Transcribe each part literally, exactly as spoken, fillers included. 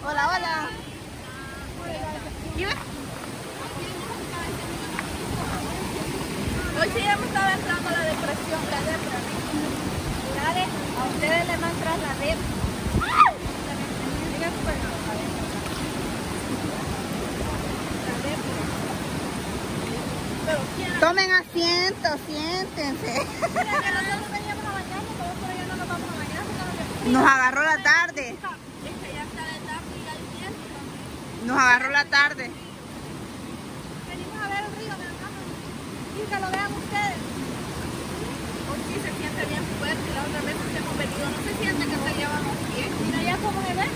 Hola, hola. Hoy sí ya me estaba entrando la depresión, la depra. Mirare, a ustedes les va a entrar la depra. Tomen asiento, siéntense. Mira que nosotros veníamos a bañarnos, todos por allá no nos vamos a bañar. Nos agarró la tarde. Es que ya está de tarde y ya hay tiempo también. Nos agarró la tarde. Venimos a ver el río, mi hermano. Y que lo vean ustedes. Hoy sí se siente bien fuerte. La otra vez que hemos venido no se siente que se llevan los pies. Mira ya cómo se ve.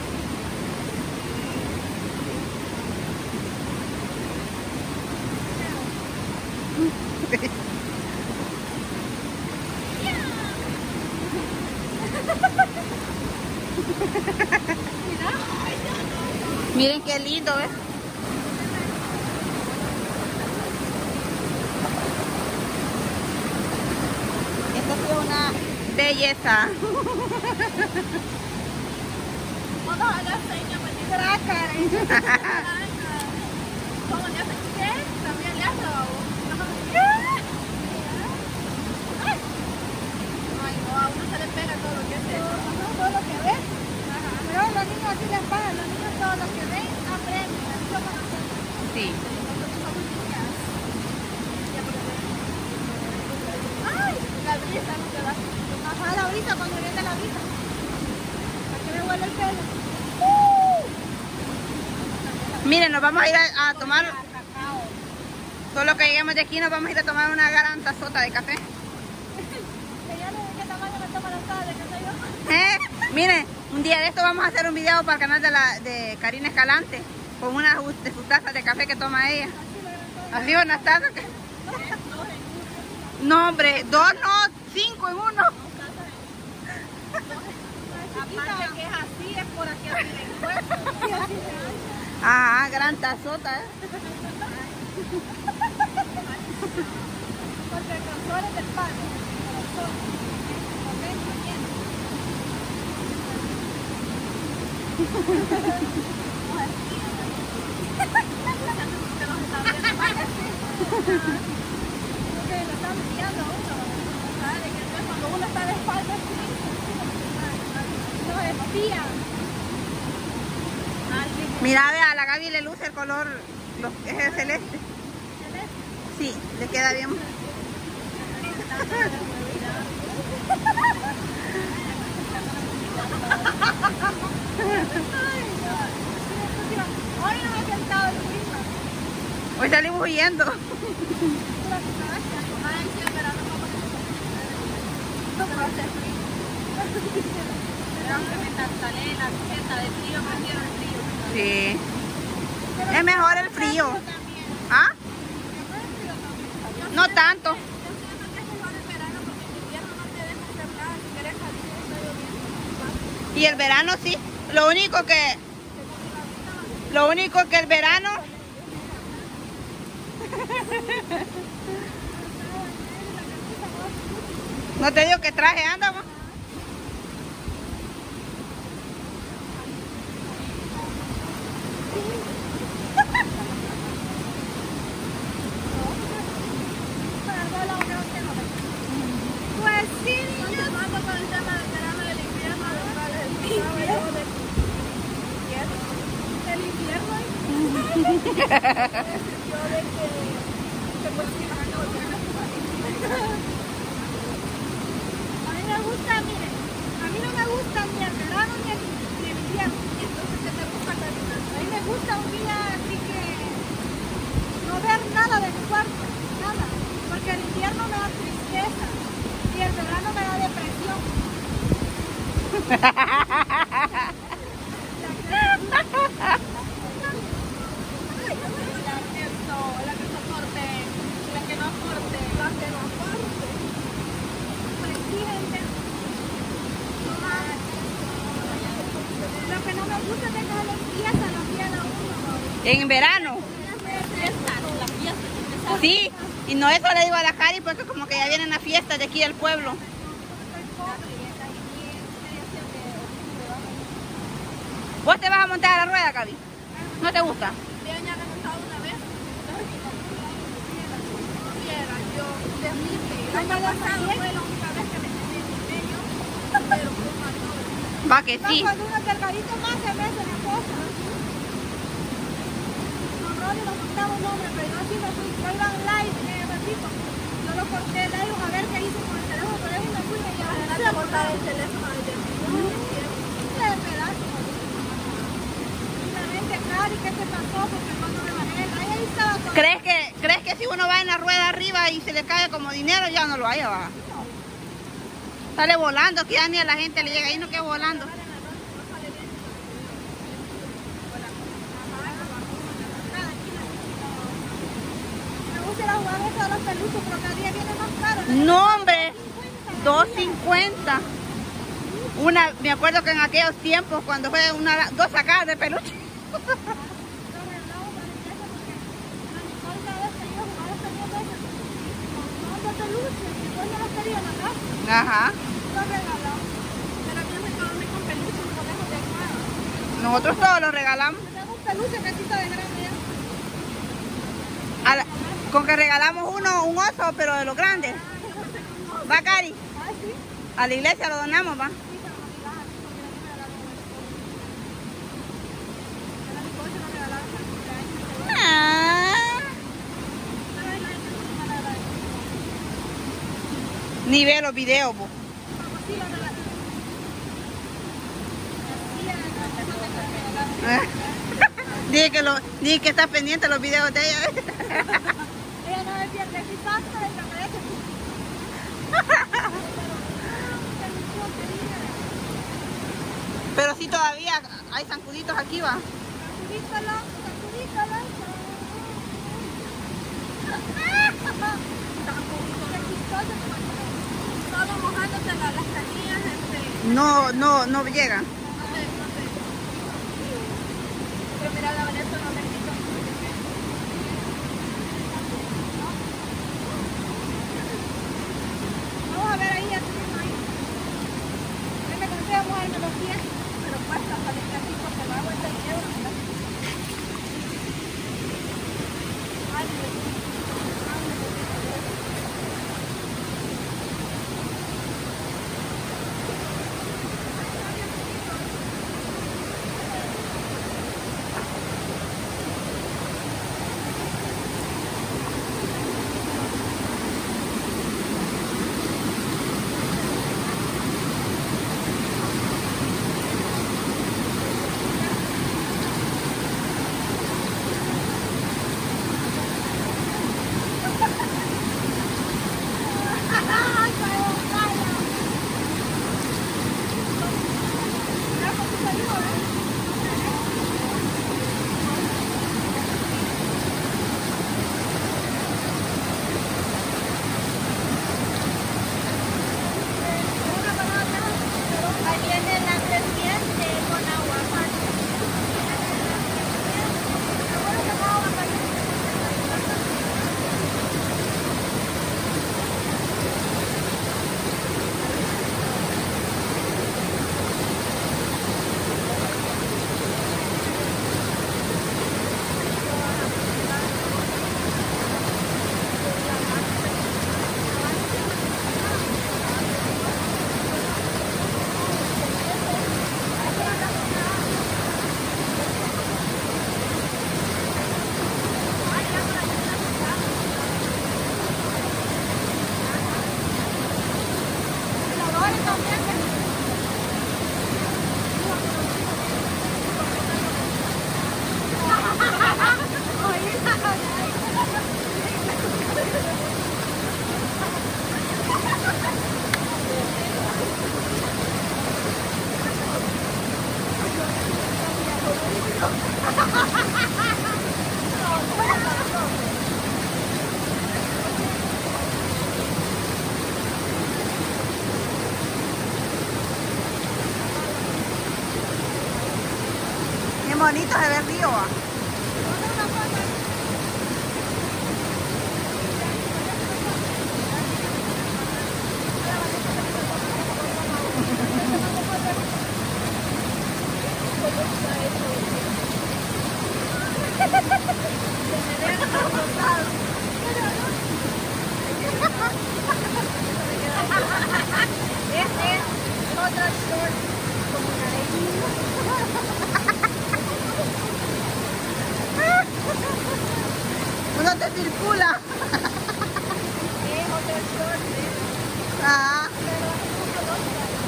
Miren qué lindo, ¿ves? Esto es una belleza. Vamos a la seña, pues dice la cara. ¿Cómo le hacen qué? También le hace a vos. Ay, no, a uno se le pega todo lo que hace. Todo lo que ve. Pero los niños así les pagan, los niños todo lo que ven aprenden, así lo van a hacer. Sí. Nosotros somos niñas. Ay, la brisa no te da. Ajá, la brisa cuando viene la brisa. ¿A qué me huele el pelo? Miren, nos vamos a ir a, a tomar, solo que lleguemos de aquí nos vamos a ir a tomar una gran tazota de café. ¿Eh? Miren, un día de esto vamos a hacer un video para el canal de, la, de Karina Escalante, con una de sus tazas de café que toma ella. Así unas tazas que... No, hombre, dos no, cinco en uno. Aparte que es así, es por aquí así de encuentro. Ah, gran tazota, ¿eh? Porque el corazón es del padre. El corazón. Cuando uno está de espalda, no espía. Mira, vea, a la Gaby le luce el color, los, es el celeste. Sí, le queda bien. Hoy no me he sentado en prima. Hoy salimos huyendo. Aunque me tartalé la receta de frío, prefiero el frío. Sí. Es mejor el frío. ¿Ah? No tanto. Y el verano sí. Lo único que... Lo único que el verano... No te digo que traje anda, ¿no? Pues sí, niños. Vamos con el tema del verano del invierno, del invierno. El invierno. Yo de que se puede fijar todo el verano. A mí me gusta, miren, a mí no me gusta ni el verano ni el, ni el invierno. Entonces, ¿qué te gusta, Karina? A mí me gusta un día así que no ver nada de mi cuarto, nada. Porque el invierno me da tristeza y el verano me da depresión. La que no aporte, la que no aporte, la que no aporte. Pues sí, gente. Lo que no me gusta es que no le empiezan los días a uno. En verano. Sí, y no eso le digo a la Cari porque como que ya vienen las fiestas de aquí del pueblo. ¿Vos te vas a a montar a la rueda, Gaby? ¿No te gusta? Ya me he montado una vez. Yo, terrible. El año pasado fue la única vez que me senté en medio, pero fue un mal. Va que sí. Cuando uno cargadito más se mete en la cosa. Con Rolly lo montaba un hombre, pero yo sí me fui. Yo iba en live en el ratito. Yo lo corté el live a ver qué hice con el teléfono, pero y me fui y me llevé. Adelante a cortar el teléfono desde el pedazo. Y la gente, Cari, ¿qué te pasó? Porque cuando me bajé, ahí estaba todo. ¿Crees que, ¿Crees que si uno va en la rueda arriba y se le cae como dinero, ya no lo hay abajo? Sale volando, que ya ni a la gente le llega, ahí no queda volando. Me gusta la jugada de todos los peluches, pero cada día viene más caro. No, hombre, dos cincuenta. Una, me acuerdo que en aquellos tiempos, cuando fue una, dos sacadas de peluche. Ajá. Nosotros todos los regalamos. A la, con que regalamos uno, un oso, pero de los grandes. ¿Va, Cari? A la iglesia lo donamos, va. Ah. Ni ve los videos, vos. Dije que, lo, dije que está pendiente de los videos de ella. Ella no me pierde mi pasta de cabeza. Pero sí todavía hay zancuditos aquí, va. Sacudícalo, sacudícalo. Todo mojándose las canillas. Este... No, no, no llega. No sé, no sé. Pero mira, la Vanessa no me quito. Vamos a ver ahí, así mismo ahí. Yo me cansé de mojarme los pies, pero cuesta salir aquí porque el agua está en euros. Ay, Dios mío. Bien bonito se ve el río, ¿va? Thank you. short como una legging. Uno te circula. Es otro short, ¿eh? Ah. Pero hace mucho calor.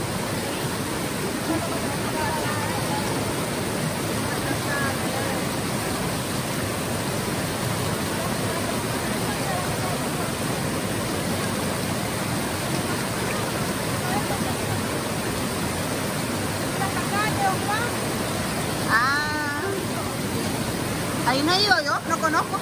Ah. Ahí no he ido yo, no conozco.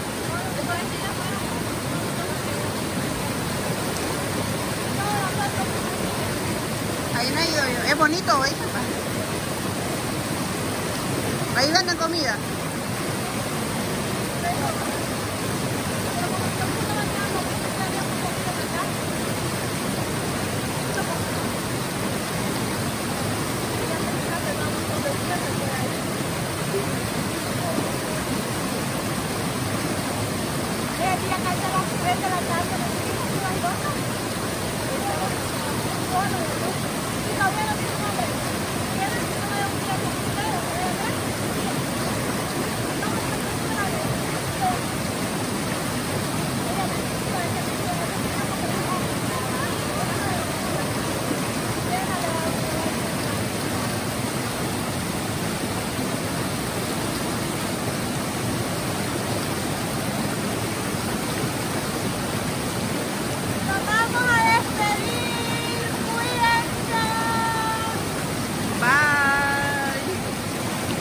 Ahí no he ido yo. Es bonito, ¿veis? Ahí venden comida.